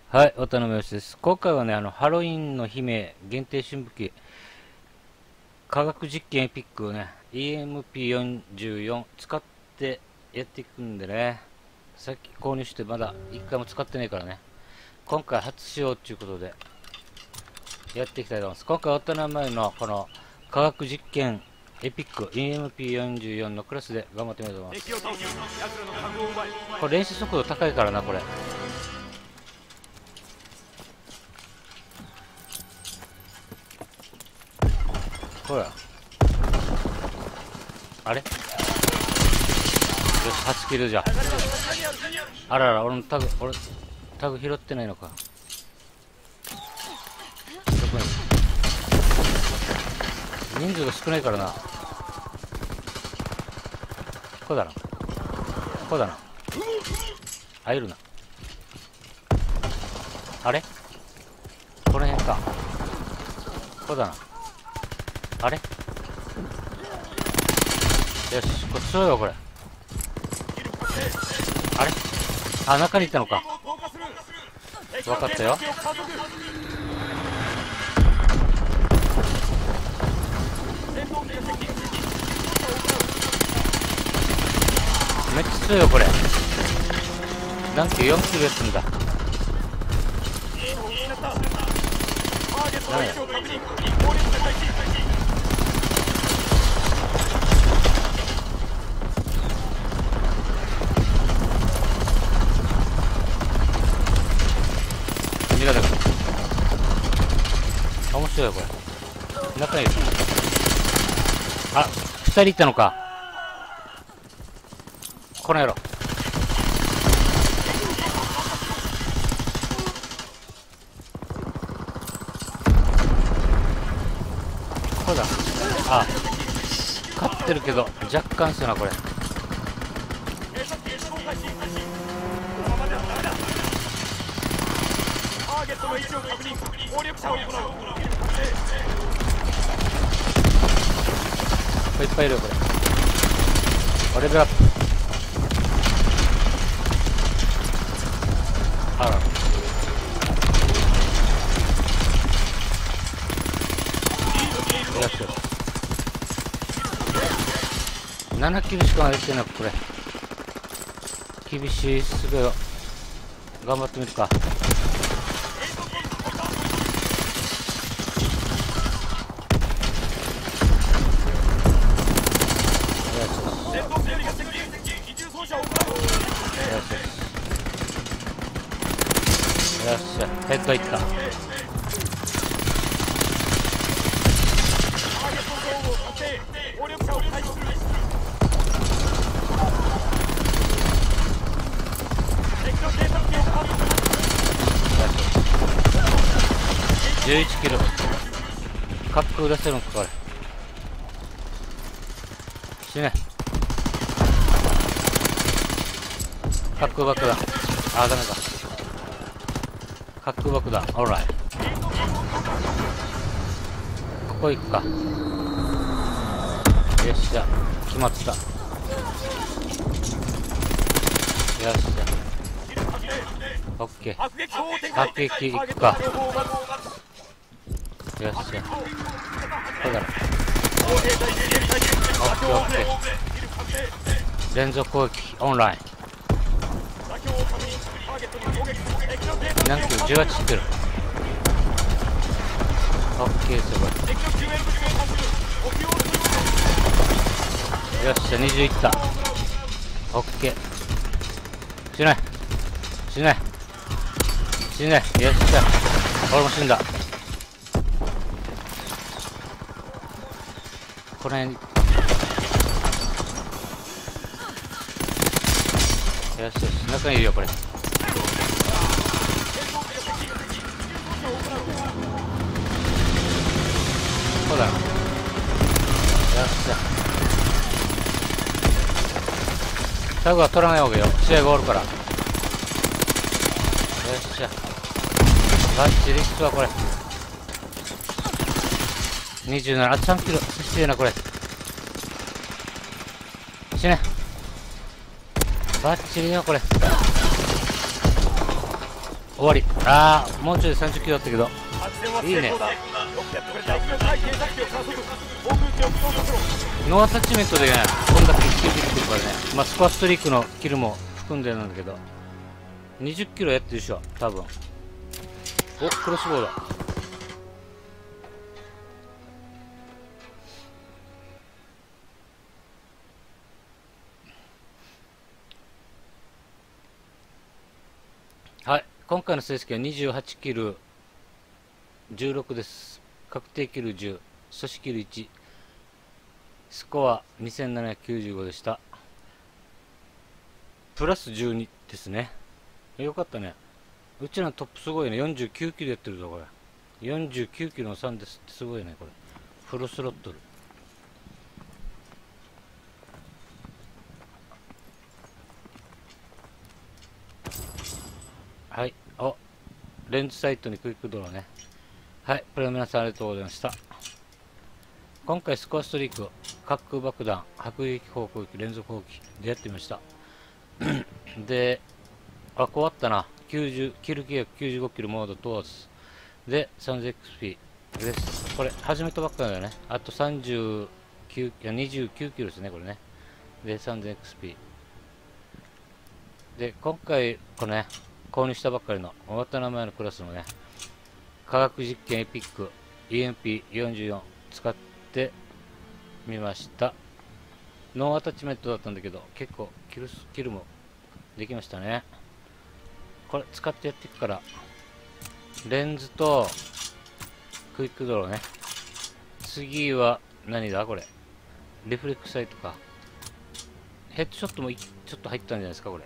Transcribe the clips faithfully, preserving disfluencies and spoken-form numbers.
はい、渡辺義です。今回はね、あの、ハロウィンの姫限定新武器、科学実験エピックをね、イーエムピーよんじゅうよん 使ってやっていくんでね、さっき購入してまだ一回も使ってないからね、今回初使用ということで、やっていきたいと思います。今回渡辺のこの科学実験エピック イーエムピーよんじゅうよん のクラスで頑張ってみようと思います。これ練習速度高いからな、これ。ほら。あれよし、はちキルじゃ。あらら、俺のタグ、俺、タグ拾ってないのか。どこに人数が少ないからな。ここだな。ここだな。あ、いるな。あれこの辺か。ここだな。あれよし、こっちしようよ、これ。あれあ、中にいたのか。分かったよ。めっちゃ強いよ、これ。なんてよんキルやつんだ。ダメだ。苦手か。面白いよ、これ。中にいる。あ、二人いったのか。この野郎。こうだ。あ、勝ってるけど若干するな、これ。いっぱいいるよ、これ。レベルアップ。あら。よしよし。ななキルしか入ってない、これ。厳しい。すぐ頑張ってみるか。よっしゃ、ヘッドいった。じゅういちキル。滑空出せるのか、これ。死ね。滑空爆弾。あ、ダメか。滑空爆弾。オーライ。ここ行くか。よっしゃ。決まった。よっしゃ。オッケー。迫撃行くか。よっしゃ。これだろ。オッケーオッケー。連続攻撃オンライン。なんとじゅうはちキル。オッケー、すごい。よっしゃ、にじゅういった。オッケー。死ね死ね死ね。よっしゃ、俺も死んだ。この辺に。よしよし、中にいるよ、これ。そうだな。よっしゃ。タグは取らない方がいいよ。試合が終わるから。よっしゃ。バッチリいくわ、これ。にじゅうなな、あとさんキロ。失礼な、これ。死ね。バッチリよ、これ。 終わり。ああ、もうちょいさんじゅっキロだったけどいいね。ノーアタッチメントでねこんだけキルできてるからね。まあスコアストリークのキルも含んでるんだけどにじゅっキロやってるでしょ多分。お、クロスボウだ。はい、今回の成績はにじゅうはちキルじゅうろくです。確定キルじゅう、阻止キルいち、スコアにせんななひゃくきゅうじゅうごでした。プラスじゅうにですね。よかったね。うちのトップすごいね。よんじゅうきゅうキルやってるぞこれ。よんじゅうきゅうキルのさんですってすごいねこれ。フルスロットル。はい、お、レンズサイトにクイックドローね。はい、プレイの皆さんありがとうございました。今回スコアストリーク、滑空爆弾、迫撃砲攻撃、連続砲撃でやってみました。で、あ、こうあったな。きゅうじゅう、キルきゅうひゃくきゅうじゅうごキルモード問わず。で、さんぜんエックスピー です。これ、始めたばっかりだよね。あとさんじゅうきゅう、いやにじゅうきゅうキルですね、これね。で、さんぜんエックスピー。で、今回、このね、購入したばっかりの、終わった名前のクラスのね、科学実験エピック イーエムピーよんじゅうよん 使ってみました。ノーアタッチメントだったんだけど、結構キルスキルもできましたね。これ使ってやっていくから、レンズとクイックドローね。次は何だこれ。リフレクサイトか。ヘッドショットもちょっと入ったんじゃないですかこれ。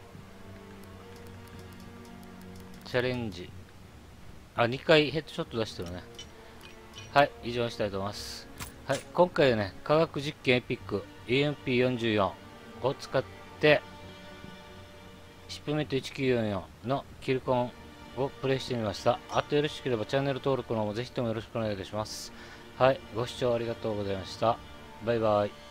チャレンジ。あ、にかいヘッドショット出してるね。はい、以上にしたいと思います。はい、今回はね、科学実験エピック イーエムピーよんじゅうよん を使って、シップメントいちきゅうよんよんのキルコンをプレイしてみました。あとよろしければチャンネル登録の方もぜひともよろしくお願いいたします。はい、ご視聴ありがとうございました。バイバイ。